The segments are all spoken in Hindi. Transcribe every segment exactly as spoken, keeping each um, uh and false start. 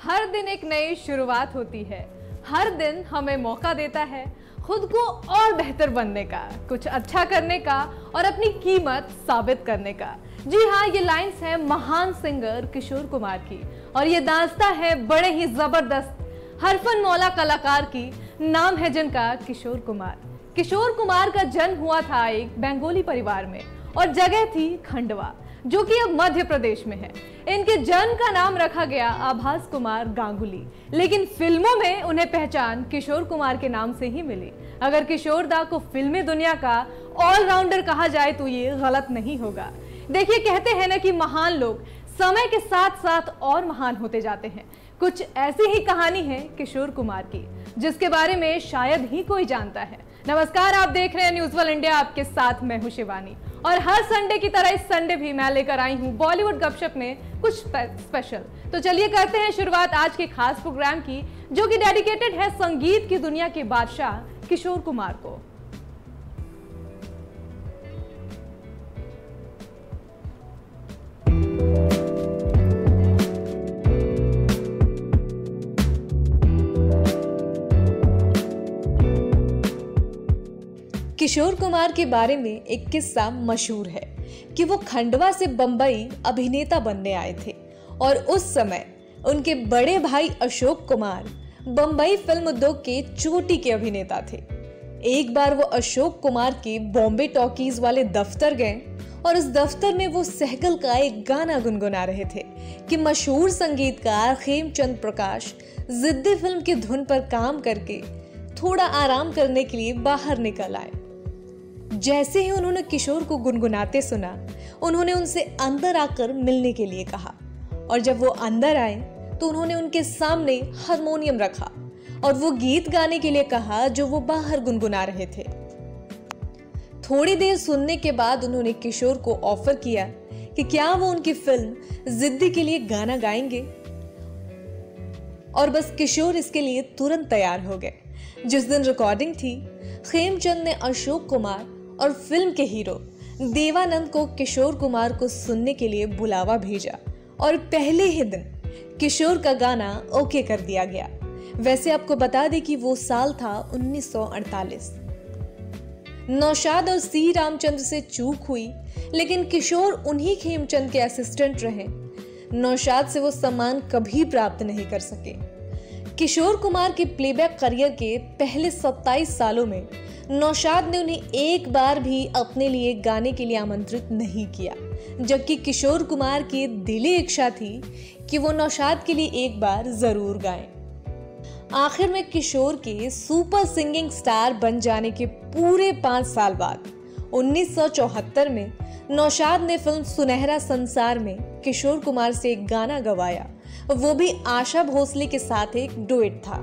हर दिन एक नई शुरुआत होती है। हर दिन हमें मौका देता है खुद को और बेहतर बनने का, कुछ अच्छा करने का और अपनी कीमत साबित करने का। जी हाँ, ये लाइंस है महान सिंगर किशोर कुमार की और ये दास्तां है बड़े ही जबरदस्त हरफन मौला कलाकार की, नाम है जिनका किशोर कुमार। किशोर कुमार का जन्म हुआ था एक बंगाली परिवार में और जगह थी खंडवा, जो कि अब मध्य प्रदेश में है। इनके जन्म का नाम रखा गया आभास कुमार गांगुली, लेकिन फिल्मों में उन्हें पहचान किशोर कुमार के नाम से ही मिली। अगर किशोर दा को फिल्मी दुनिया का ऑलराउंडर कहा जाए तो ये गलत नहीं होगा। देखिए, कहते हैं ना कि महान लोग समय के साथ साथ और महान होते जाते हैं। कुछ ऐसी ही कहानी है किशोर कुमार की, जिसके बारे में शायद ही कोई जानता है। नमस्कार, आप देख रहे हैं न्यूज़ वर्ल्ड इंडिया, आपके साथ मैं हूं शिवानी और हर संडे की तरह इस संडे भी मैं लेकर आई हूं बॉलीवुड गपशप में कुछ स्पेशल। तो चलिए करते हैं शुरुआत आज के खास प्रोग्राम की, जो कि डेडिकेटेड है संगीत की दुनिया के बादशाह किशोर कुमार को। किशोर कुमार के बारे में एक किस्सा मशहूर है कि वो खंडवा से बंबई अभिनेता बनने आए थे और उस समय उनके बड़े भाई अशोक कुमार बंबई फिल्म उद्योग के चोटी के अभिनेता थे। एक बार वो अशोक कुमार के बॉम्बे टॉकीज वाले दफ्तर गए और उस दफ्तर में वो सहगल का एक गाना गुनगुना रहे थे कि मशहूर संगीतकार खेमचंद प्रकाश जिद्दी फिल्म की धुन पर काम करके थोड़ा आराम करने के लिए बाहर निकल आए। जैसे ही उन्होंने किशोर को गुनगुनाते सुना, उन्होंने उनसे अंदर आकर मिलने के लिए कहा और जब वो अंदर आए तो उन्होंने उनके सामने हारमोनियम रखा और वो गीत गाने के लिए कहा जो वो बाहर गुनगुना रहे थे। थोड़ी देर सुनने के बाद उन्होंने किशोर को ऑफर किया कि क्या वो उनकी फिल्म जिद्दी के लिए गाना गाएंगे और बस किशोर इसके लिए तुरंत तैयार हो गए। जिस दिन रिकॉर्डिंग थी, खेमचंद ने अशोक कुमार और फिल्म के हीरो देवानंद को किशोर कुमार को सुनने के लिए बुलावा भेजा और पहले ही दिन किशोर का गाना ओके कर दिया गया। वैसे आपको बता दें कि वो साल था उन्नीस सौ अड़तालीस। नौशाद और सी रामचंद्र से चूक हुई, लेकिन किशोर उन्हीं खेमचंद के असिस्टेंट रहे। नौशाद से वो सम्मान कभी प्राप्त नहीं कर सके। किशोर कुमार के प्लेबैक करियर के पहले सत्ताईस सालों में नौशाद ने उन्हें एक बार भी अपने लिए गाने के लिए आमंत्रित नहीं किया, जबकि किशोर कुमार की दिली इच्छा थी कि वो नौशाद के लिए एक बार जरूर गाएं। आखिर में किशोर के सुपर सिंगिंग स्टार बन जाने के पूरे पांच साल बाद उन्नीस सौ चौहत्तर में नौशाद ने फिल्म सुनहरा संसार में किशोर कुमार से एक गाना गवाया, वो भी आशा भोसले के साथ एक डुएट था।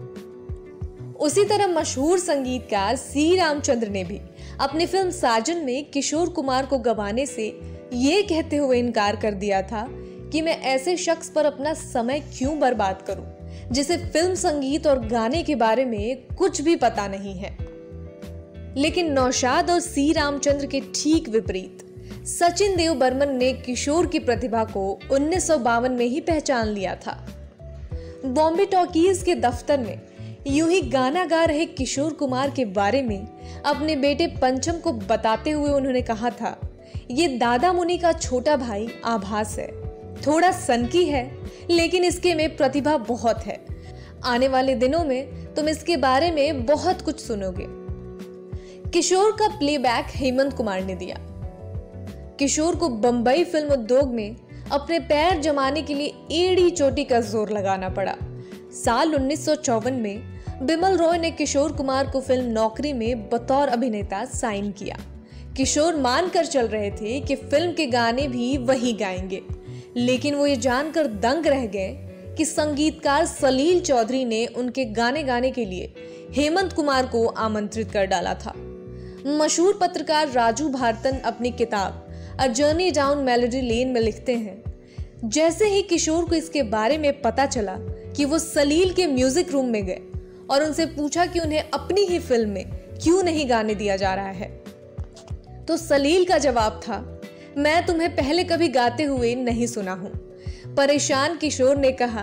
उसी तरह मशहूर संगीतकार सी रामचंद्र ने भी अपनी फिल्म साजन में किशोर कुमार को गवाने से ये कहते हुए इनकार कर दिया था कि मैं ऐसे शख्स पर अपना समय क्यों बर्बाद करूं, जिसे फिल्म संगीत और गाने के बारे में कुछ भी पता नहीं है। लेकिन नौशाद और सी रामचंद्र के ठीक विपरीत सचिन देव बर्मन ने किशोर की प्रतिभा को उन्नीस सौ बावन में ही पहचान लिया था। बॉम्बे टॉकीज के दफ्तर में यूं ही गाना गा रहे किशोर कुमार के बारे में अपने बेटे पंचम को बताते हुए उन्होंने कहा था, ये दादा मुनि का छोटा भाई आभास है, थोड़ा सनकी है लेकिन इसके में प्रतिभा बहुत है। आने वाले दिनों में तुम इसके बारे में बहुत कुछ सुनोगे। किशोर का प्लेबैक हेमंत कुमार ने दिया। किशोर को बंबई फिल्म उद्योग में अपने पैर जमाने के लिए एड़ी चोटी का जोर लगाना पड़ा। साल उन्नीस सौ चौवन में बिमल रॉय ने किशोर कुमार को फिल्म नौकरी में बतौर अभिनेता साइन किया। किशोर मानकर चल रहे थे कि फिल्म के गाने भी वही गाएंगे, लेकिन वो ये जानकर दंग रह गए कि संगीतकार सलील चौधरी ने उनके गाने गाने के लिए हेमंत कुमार को आमंत्रित कर डाला था। मशहूर पत्रकार राजू भारतन अपनी किताब a journey down melody lane में लिखते हैं, जैसे ही किशोर को इसके बारे में पता चला कि वो सलील के म्यूजिक रूम में गए और उनसे पूछा कि उन्हें अपनी ही फिल्म में क्यों नहीं गाने दिया जा रहा है, तो सलील का जवाब था, मैं तुम्हें पहले कभी गाते हुए नहीं सुना हूं। परेशान किशोर ने कहा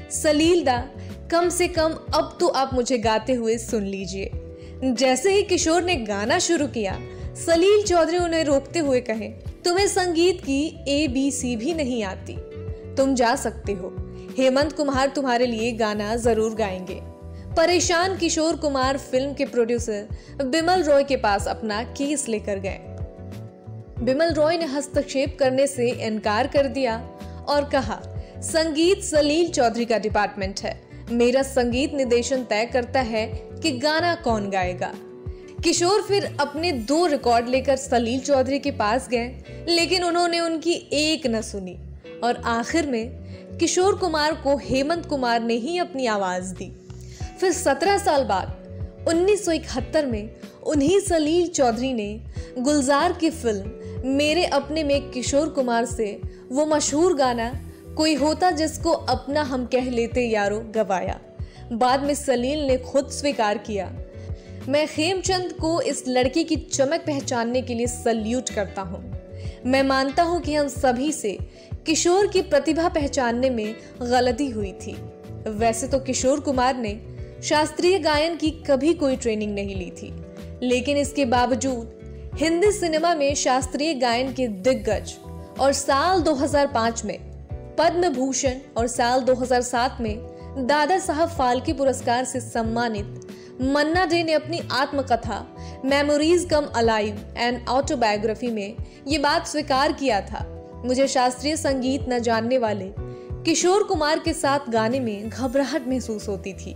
सलील दा, कम से कम अब तो आप मुझे गाते हुए सुन लीजिए। जैसे ही किशोर ने गाना शुरू किया, सलील चौधरी उन्हें रोकते हुए कहे, तुम्हें संगीत की ए बी सी भी नहीं आती, तुम जा सकते हो, हेमंत कुमार तुम्हारे लिए गाना जरूर गाएंगे। परेशान किशोर कुमार फिल्म के प्रोड्यूसर बिमल रॉय के पास अपना केस लेकर गए। बिमल रॉय ने हस्तक्षेप करने से इनकार कर दिया और कहा, संगीत सलील चौधरी का डिपार्टमेंट है, मेरा संगीत निर्देशन तय करता है कि गाना कौन गाएगा। किशोर फिर अपने दो रिकॉर्ड लेकर सलील चौधरी के पास गए, लेकिन उन्होंने उनकी एक न सुनी और आखिर में किशोर कुमार को हेमंत कुमार ने ही अपनी आवाज दी। फिर सत्रह साल बाद उन्नीस सौ इकहत्तर में उन्हीं सलील चौधरी ने गुलजार की फिल्म मेरे अपने में किशोर कुमार से वो मशहूर गाना कोई होता जिसको अपना हम कह लेते यारो गवाया। बाद में सलील ने खुद स्वीकार किया, मैं खेमचंद को इस लड़के की चमक पहचानने के लिए सल्यूट करता हूँ। मैं मानता हूँ कि हम सभी से किशोर की प्रतिभा पहचानने में गलती हुई थी। वैसे तो किशोर कुमार ने शास्त्रीय गायन की कभी कोई ट्रेनिंग नहीं ली थी, लेकिन इसके बावजूद हिंदी सिनेमा में शास्त्रीय गायन के दिग्गज और साल दो हज़ार पाँच में पद्म भूषण और साल दो हज़ार सात में दादा साहब फाल्के पुरस्कार से सम्मानित मन्ना डे ने अपनी आत्मकथा memories come alive and autobiography में ये बात स्वीकार किया था, मुझे शास्त्रीय संगीत न जानने वाले किशोर कुमार के साथ गाने में घबराहट महसूस होती थी।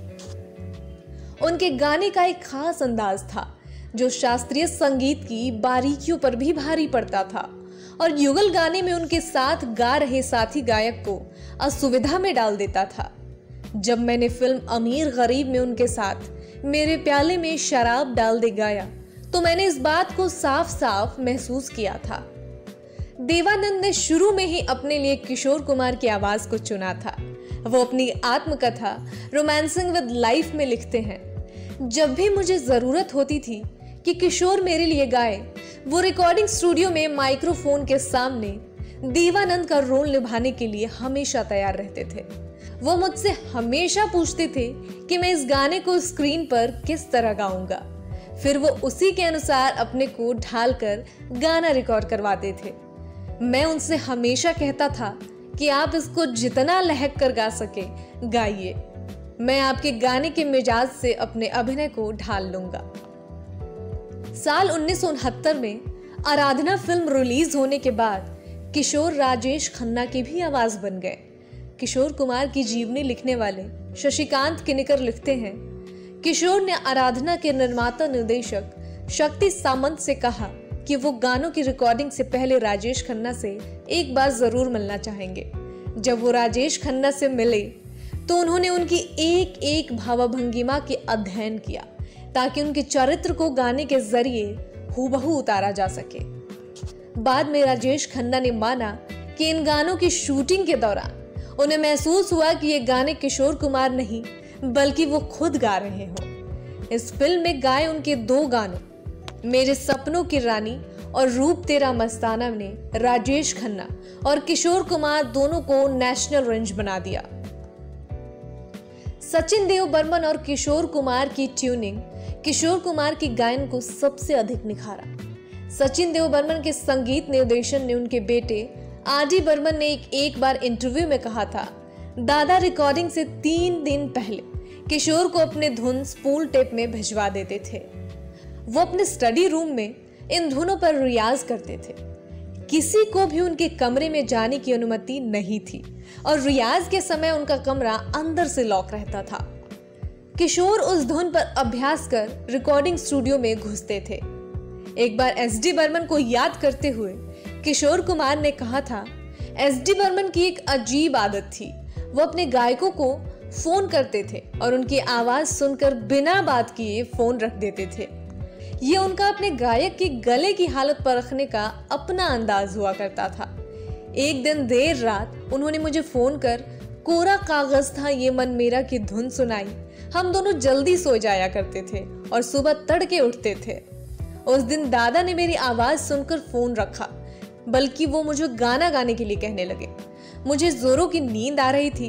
उनके गाने का एक खास अंदाज था जो शास्त्रीय संगीत की बारीकियों पर भी भारी पड़ता था और युगल गाने में उनके साथ गा रहे साथी गायक को असुविधा में डाल देता था। जब मैंने फिल्म अमीर गरीब में उनके साथ मेरे प्याले में शराब डाल दे गाया तो मैंने इस बात को साफ साफ महसूस किया था। देवानंद ने शुरू में ही अपने लिए किशोर कुमार की आवाज को चुना था। वो अपनी आत्मकथा रोमांसिंग विद लाइफ में लिखते हैं, जब भी मुझे जरूरत होती थी कि किशोर मेरे लिए गाए, वो रिकॉर्डिंग स्टूडियो में माइक्रोफोन के सामने देवानंद का रोल निभाने के लिए हमेशा तैयार रहते थे। वो मुझसे हमेशा पूछते थे कि मैं इस गाने को स्क्रीन पर किस तरह गाऊंगा, फिर वो उसी के अनुसार अपने को ढालकर गाना रिकॉर्ड करवाते थे। मैं उनसे हमेशा कहता था कि आप इसको जितना लहक कर गा सके गाइए, मैं आपके गाने के मिजाज से अपने अभिनय को ढाल लूंगा। साल उन्नीस सौ उनहत्तर में आराधना फिल्म रिलीज होने के बाद किशोर राजेश खन्ना की भी आवाज बन गए। किशोर कुमार की जीवनी लिखने वाले शशिकांत किनेकर लिखते हैं, किशोर ने आराधना के निर्माता निर्देशक शक्ति सामंत से कहा कि वो गानों की रिकॉर्डिंग से पहले राजेश खन्ना से एक बार जरूर मिलना चाहेंगे। जब वो राजेश खन्ना से मिले तो उन्होंने उनकी एक एक भावभंगिमा के अध्ययन किया ताकि उनके चरित्र को गाने के जरिए हूबहू उतारा जा सके। बाद में राजेश खन्ना ने माना कि इन गानों की शूटिंग के दौरान उन्हें महसूस हुआ कि ये गाने किशोर कुमार नहीं बल्कि वो खुद गा रहे हों। इस फिल्म में गाए उनके दो गानों मेरे सपनों की रानी और रूप तेरा मस्ताना ने राजेश खन्ना और किशोर कुमार दोनों को नेशनल रेंज बना दिया। सचिन देव बर्मन और किशोर कुमार की ट्यूनिंग किशोर कुमार की गायन को सबसे अधिक निखारा। सचिन देव बर्मन के संगीत निर्देशन ने उनके बेटे आर डी बर्मन ने एक, एक बार इंटरव्यू में कहा था, दादा रिकॉर्डिंग से तीन दिन पहले किशोर को अपने धुन स्पूल टेप में भिजवा देते थे। वो अपने स्टडी रूम में इन धुनों पर रियाज करते थे। किसी को भी उनके कमरे में जाने की अनुमति नहीं थी और रियाज के समय उनका कमरा अंदर से लॉक रहता था। किशोर उस धुन पर अभ्यास कर रिकॉर्डिंग स्टूडियो में घुसते थे। एक बार एस डी बर्मन को याद करते हुए किशोर कुमार ने कहा था, एस डी बर्मन की एक अजीब आदत थी, वो अपने गायकों को फोन करते थे और उनकी आवाज सुनकर बिना बात किए फोन रख देते थे। ये उनका अपने गायक के गले की हालत परखने का अपना अंदाज हुआ करता था। एक दिन देर रात उन्होंने मुझे फोन कर कोरा कागज था ये मन मेरा की धुन सुनाई। हम दोनों जल्दी सो जाया करते थे और सुबह तड़के उठते थे। उस दिन दादा ने मेरी आवाज सुनकर फोन रखा, बल्कि वो मुझे गाना गाने के लिए कहने लगे। मुझे जोरों की नींद आ रही थी।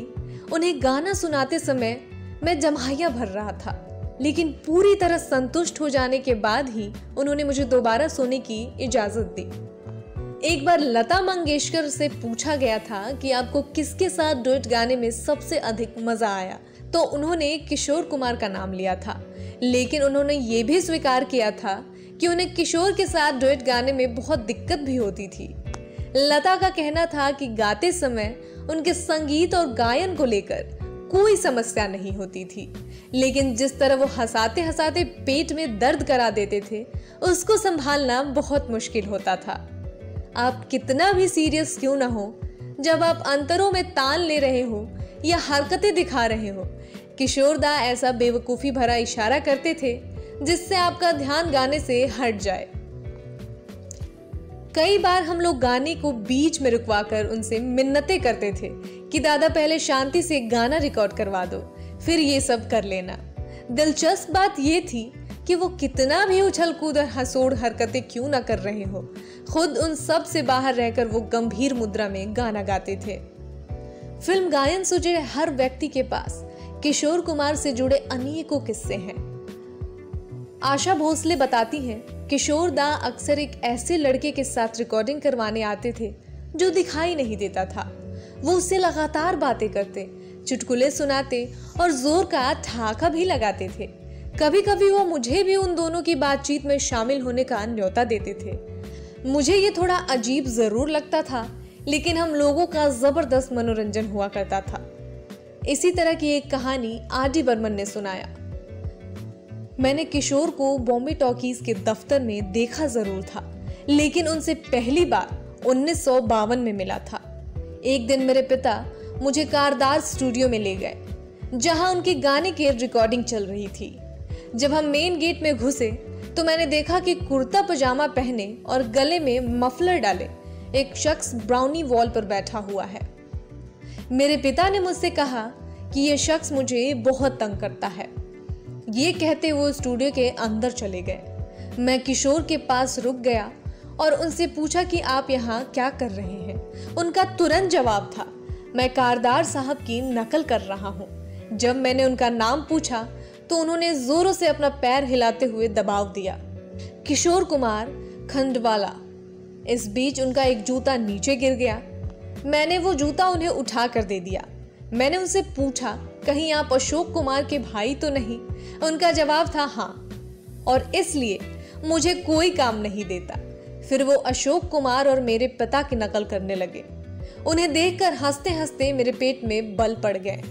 उन्हें गाना सुनाते समय मैं जम्हाइयाँ भर रहा था, लेकिन पूरी तरह संतुष्ट हो जाने के बाद ही उन्होंने मुझे दोबारा सोने की इजाजत दी। एक बार लता मंगेशकर से पूछा गया था कि आपको किसके साथ डुएट गाने में सबसे अधिक मजा आया, तो उन्होंने किशोर कुमार का नाम लिया था, लेकिन उन्होंने ये भी स्वीकार किया था कि उन्हें किशोर के साथ डुएट गाने में बहुत दिक्कत भी होती थी। लता का कहना था कि गाते समय उनके संगीत और गायन को लेकर कोई समस्या नहीं होती थी, लेकिन जिस तरह वो हंसाते हंसाते पेट में दर्द करा देते थे, उसको संभालना बहुत मुश्किल होता था। आप कितना भी सीरियस क्यों ना हो, जब आप अंतरों में तान ले रहे हो या हरकतें दिखा रहे हो, किशोर दा ऐसा बेवकूफी भरा इशारा करते थे जिससे आपका ध्यान गाने से हट जाए। कई बार हम लोग गाने को बीच में रुकवाकर उनसे मिन्नतें करते थे कि दादा पहले शांति से गाना रिकॉर्ड करवा दो, फिर ये सब कर लेना। दिलचस्प बात ये थी कि वो कितना भी उछल कूद और हंसोड़ हरकतें क्यों ना कर रहे हो, खुद उन सब से बाहर रहकर वो गंभीर मुद्रा में गाना गाते थे। फिल्म गायन से जुड़े हर व्यक्ति के पास किशोर कुमार से जुड़े अनेकों किस्से हैं। आशा भोसले बताती हैं, किशोर दा अक्सर एक ऐसे लड़के के साथ रिकॉर्डिंग करवाने आते थे जो दिखाई नहीं देता था। वो उससे लगातार बातें करते, चुटकुले सुनाते और जोर का ठहाका भी लगाते थे। कभी कभी वो मुझे भी उन दोनों की बातचीत में शामिल होने का न्योता देते थे। मुझे ये थोड़ा अजीब जरूर लगता था, लेकिन हम लोगों का जबरदस्त मनोरंजन हुआ करता था। इसी तरह की एक कहानी आर डी बर्मन ने सुनाया। मैंने किशोर को बॉम्बे टॉकीज के दफ्तर में देखा जरूर था, लेकिन उनसे पहली बार उन्नीस सौ बावन में मिला था। एक दिन मेरे पिता मुझे कारदार स्टूडियो में ले गए, जहां उनके गाने की रिकॉर्डिंग चल रही थी। जब हम मेन गेट में घुसे तो मैंने देखा कि कुर्ता पजामा पहने और गले में मफलर डाले एक शख्स ब्राउनी वॉल पर बैठा हुआ है। मेरे पिता ने मुझसे कहा कि यह शख्स मुझे बहुत तंग करता है। ये कहते वो स्टूडियो के अंदर चले गए। मैं किशोर के पास रुक गया और उनसे पूछा कि आप यहाँ क्या कर रहे हैं। उनका तुरंत जवाब था, मैं कारदार साहब की नकल कर रहा हूँ। जब मैंने उनका नाम पूछा तो उन्होंने जोरों से अपना पैर हिलाते हुए दबाव दिया, किशोर कुमार खंडवाला। इस बीच उनका एक जूता नीचे गिर गया। मैंने वो जूता उन्हें उठा कर दे दिया। मैंने उनसे पूछा, कहीं आप अशोक कुमार के भाई तो नहीं? उनका जवाब था हाँ, और इसलिए मुझे कोई काम नहीं देता। फिर वो अशोक कुमार और मेरे पिता की नकल करने लगे। उन्हें देखकर हंसते हंसते मेरे पेट में बल पड़ गए।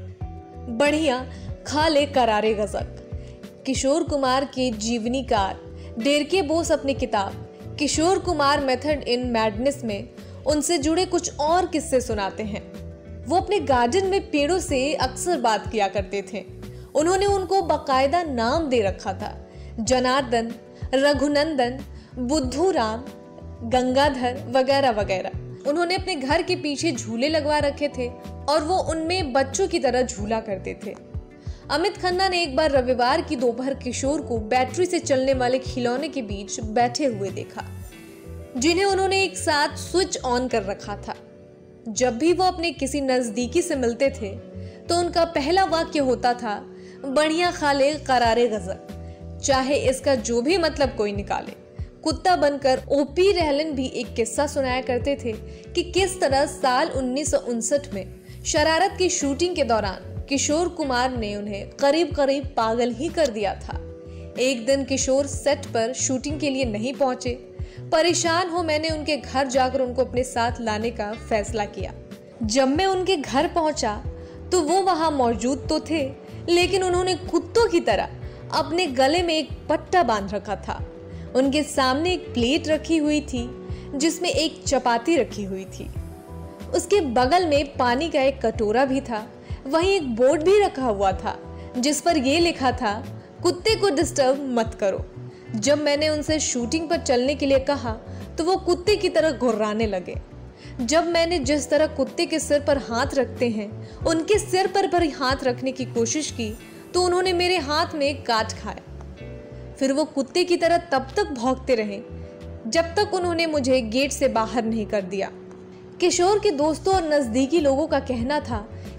बढ़िया खा ले करारे गजक। किशोर कुमार के जीवनीकार डेरके बोस अपनी किताब Kishore Kumar method in madness में उनसे जुड़े कुछ और किस्से सुनाते हैं। वो अपने गार्डन में पेड़ों से अक्सर बात किया करते थे। उन्होंने उनको बाकायदा नाम दे रखा था, जनार्दन, रघुनंदन, बुद्धूराम, गंगाधर वगैरह वगैरह। उन्होंने अपने घर के पीछे झूले लगवा रखे थे और वो उनमें बच्चों की तरह झूला करते थे। अमित खन्ना ने एक बार रविवार की दोपहर किशोर को बैटरी से चलने वाले खिलौने के बीच बैठे हुए देखा, जिन्हें उन्होंने एक साथ स्विच ऑन कर रखा था। जब भी वो अपने किसी नजदीकी से मिलते थे तो उनका पहला वाक्य होता था, बढ़िया खा ले करारे गजक, चाहे इसका जो भी मतलब कोई निकाले। कुत्ता बनकर ओपी रहलन भी एक किस्सा सुनाया करते थे कि किस तरह साल उन्नीस सौ उनसठ में शरारत की शूटिंग के दौरान किशोर कुमार ने उन्हें करीब करीब पागल ही कर दिया था। एक दिन किशोर सेट पर शूटिंग के लिए नहीं पहुंचे। परेशान हो मैंने उनके घर जाकर उनको अपने साथ लाने का फैसला किया। जब मैं उनके घर पहुंचा तो वो वहां मौजूद तो थे, लेकिन उन्होंने कुत्तों की तरह अपने गले में एक पट्टा बांध रखा था। उनके सामने एक प्लेट रखी हुई थी जिसमें एक चपाती रखी हुई थी। उसके बगल में पानी का एक कटोरा भी था। वहीं एक बोर्ड भी रखा हुआ था जिस पर यह लिखा था, कुत्ते को डिस्टर्ब मत करो। जब मैंने उनसे शूटिंग पर चलने के लिए कहा तो वो कुत्ते की तरह घुर्राने लगे। जब मैंने जिस तरह कुत्ते के सिर पर हाथ रखते हैं उनके सिर पर भी हाथ रखने की कोशिश की तो उन्होंने मेरे हाथ में काट खाया। फिर वो कुत्ते की तरह तब तक भौंकते रहे जब तक उन्होंने मुझे गेट से बाहर नहीं कर दिया। किशोर के दोस्तों और नजदीकी लोगों का कहना था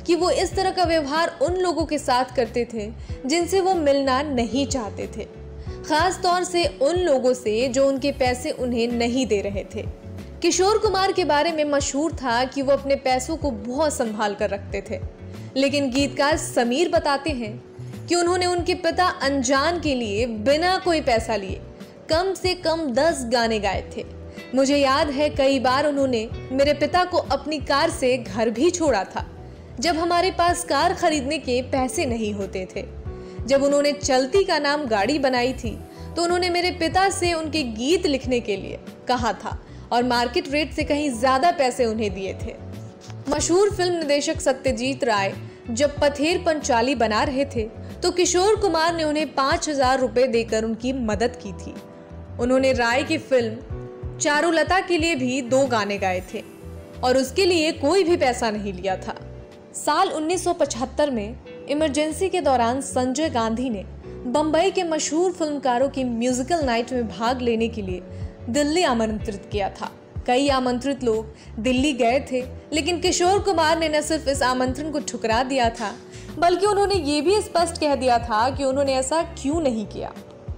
कि वो इस तरह का व्यवहार उन लोगों के साथ करते थे जिनसे वो मिलना नहीं चाहते थे, खास तौर से उन लोगों से जो उनके पैसे उन्हें नहीं दे रहे थे। किशोर कुमार के बारे में मशहूर था कि वो अपने पैसों को बहुत संभाल कर रखते थे, लेकिन गीतकार समीर बताते हैं कि उन्होंने उनके पिता अनजान के लिए बिना कोई पैसा लिए कम से कम दस गाने गाए थे। मुझे याद है कई बार उन्होंने मेरे पिता को अपनी कार से घर भी छोड़ा था, जब हमारे पास कार खरीदने के पैसे नहीं होते थे। जब उन्होंने चलती का नाम गाड़ी बनाई थी तो उन्होंने मेरे पिता से उनके गीत लिखने के लिए कहा था और मार्केट रेट से कहीं ज्यादा पैसे उन्हें दिए थे। मशहूर फिल्म निर्देशक सत्यजीत राय जब पथेर पंचाली बना रहे थे तो किशोर कुमार ने उन्हें पांच हजार रुपए देकर उनकी मदद की थी। उन्होंने राय की फिल्म चारुलता के लिए भी दो गाने गाए थे और उसके लिए कोई भी पैसा नहीं लिया था। साल उन्नीस सौ पचहत्तर में इमरजेंसी के दौरान संजय गांधी ने बंबई के मशहूर फिल्मकारों की म्यूजिकल नाइट में भाग लेने के लिए दिल्ली आमंत्रित किया था। कई आमंत्रित लोग दिल्ली गए थे, लेकिन किशोर कुमार ने न सिर्फ इस आमंत्रण को ठुकरा दिया था, बल्कि उन्होंने ये भी स्पष्ट कह दिया था कि उन्होंने ऐसा क्यों नहीं किया।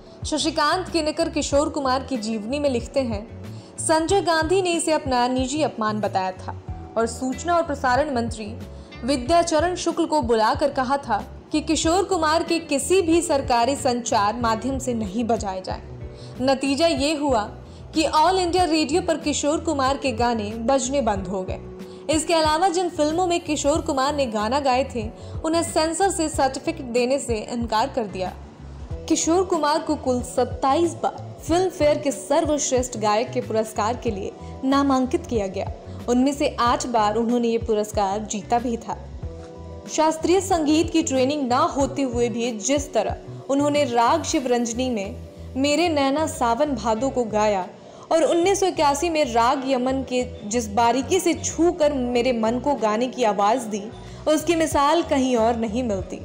शशिकांत केनेकर किशोर कुमार की जीवनी में लिखते हैं, संजय गांधी ने इसे अपना निजी अपमान बताया था और सूचना और प्रसारण मंत्री विद्याचरण शुक्ल को बुलाकर कहा था कि किशोर कुमार के किसी भी सरकारी संचार माध्यम से नहीं बजाए जाए। नतीजा ये हुआ कि ऑल इंडिया रेडियो पर किशोर कुमार के गाने बजने बंद हो गए। इसके अलावा जिन फिल्मों में किशोर कुमार ने गाना गाए थे उन्हें सेंसर से सर्टिफिकेट देने से इनकार कर दिया। किशोर कुमार को कुल सत्ताईस बार फिल्म फेयर के सर्वश्रेष्ठ गायक के पुरस्कार के लिए नामांकित किया गया। उनमें से आठ बार उन्होंने ये पुरस्कार जीता भी था। शास्त्रीय संगीत की ट्रेनिंग ना होते हुए भी जिस तरह उन्होंने राग शिवरंजनी में मेरे नैना सावन भादो को गाया और उन्नीस सौ इक्यासी में राग यमन के जिस बारीकी से छू कर मेरे मन को गाने की आवाज दी, उसकी मिसाल कहीं और नहीं मिलती।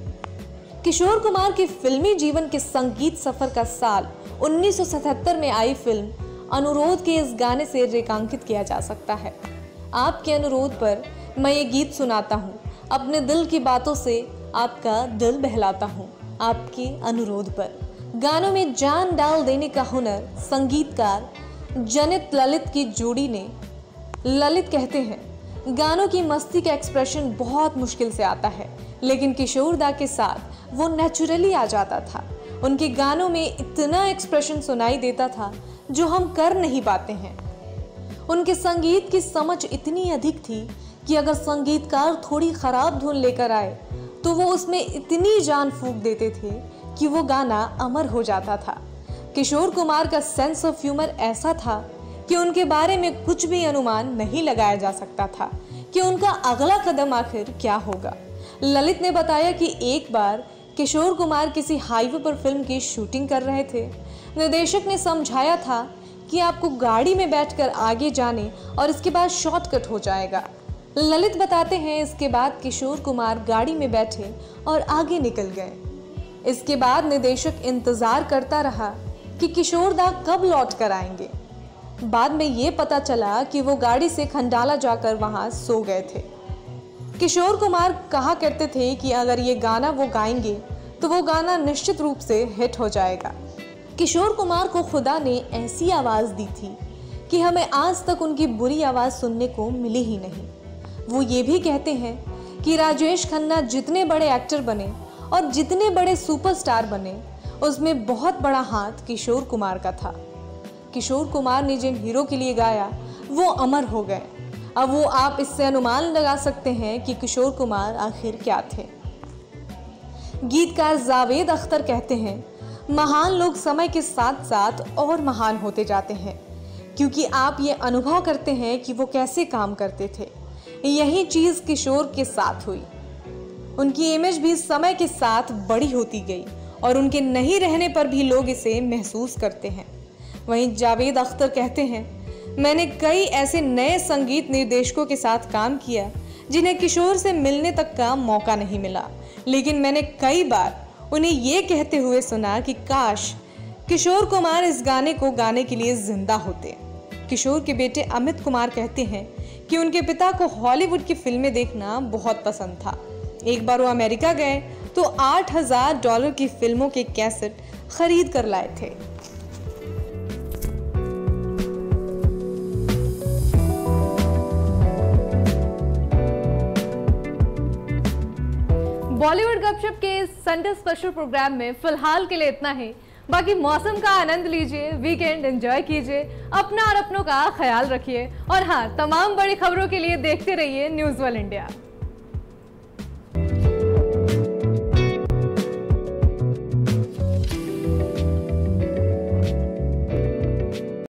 किशोर कुमार के फिल्मी जीवन के संगीत सफर का साल उन्नीस सौ सतहत्तर में आई फिल्म अनुरोध के इस गाने से रेखांकित किया जा सकता है। आपके अनुरोध पर मैं ये गीत सुनाता हूँ, अपने दिल की बातों से आपका दिल बहलाता हूँ, आपके अनुरोध पर। गानों में जान डाल देने का हुनर संगीतकार जनित ललित की जोड़ी ने। ललित कहते हैं, गानों की मस्ती का एक्सप्रेशन बहुत मुश्किल से आता है, लेकिन किशोर दा के साथ वो नेचुरली आ जाता था। उनके गानों में इतना एक्सप्रेशन सुनाई देता था जो हम कर नहीं पाते हैं। उनके संगीत की समझ इतनी अधिक थी कि अगर संगीतकार थोड़ी खराब धुन लेकर आए तो वो उसमें इतनी जान फूंक देते थे कि वो गाना अमर हो जाता था। किशोर कुमार का सेंस ऑफ ह्यूमर ऐसा था कि उनके बारे में कुछ भी अनुमान नहीं लगाया जा सकता था कि उनका अगला कदम आखिर क्या होगा। ललित ने बताया कि एक बार किशोर कुमार किसी हाईवे पर फिल्म की शूटिंग कर रहे थे। निर्देशक ने समझाया था कि आपको गाड़ी में बैठकर आगे जाने और इसके बाद शॉर्टकट हो जाएगा। ललित बताते हैं, इसके बाद किशोर कुमार गाड़ी में बैठे और आगे निकल गए। इसके बाद निर्देशक इंतजार करता रहा कि किशोर दा कब लौट कर आएंगे। बाद में ये पता चला कि वो गाड़ी से खंडाला जाकर वहां सो गए थे। किशोर कुमार कहा करते थे कि अगर ये गाना वो गाएंगे तो वो गाना निश्चित रूप से हिट हो जाएगा। किशोर कुमार को खुदा ने ऐसी आवाज दी थी कि हमें आज तक उनकी बुरी आवाज सुनने को मिली ही नहीं। वो ये भी कहते हैं कि राजेश खन्ना जितने बड़े एक्टर बने और जितने बड़े सुपरस्टार बने, उसमें बहुत बड़ा हाथ किशोर कुमार का था। किशोर कुमार ने जिन हीरो के लिए गाया वो अमर हो गए। अब वो आप इससे अनुमान लगा सकते हैं कि किशोर कुमार आखिर क्या थे। गीतकार जावेद अख्तर कहते हैं, महान लोग समय के साथ साथ और महान होते जाते हैं, क्योंकि आप ये अनुभव करते हैं कि वो कैसे काम करते थे। यही चीज किशोर के साथ हुई। उनकी इमेज भी समय के साथ बड़ी होती गई और उनके नहीं रहने पर भी लोग इसे महसूस करते हैं। वहीं जावेद अख्तर कहते हैं, मैंने कई ऐसे नए संगीत निर्देशकों के साथ काम किया जिन्हें किशोर से मिलने तक का मौका नहीं मिला, लेकिन मैंने कई बार उन्हें ये कहते हुए सुना कि काश किशोर कुमार इस गाने को गाने के लिए जिंदा होते। किशोर के बेटे अमित कुमार कहते हैं कि उनके पिता को हॉलीवुड की फिल्में देखना बहुत पसंद था। एक बार वो अमेरिका गए तो आठ हजार डॉलर की फिल्मों के कैसेट खरीद कर लाए थे। बॉलीवुड गपशप के संडे स्पेशल प्रोग्राम में फिलहाल के लिए इतना ही। बाकी मौसम का आनंद लीजिए, वीकेंड एंजॉय कीजिए, अपना और अपनों का ख्याल रखिए और हाँ, तमाम बड़ी खबरों के लिए देखते रहिए न्यूज़ वर्ल्ड इंडिया।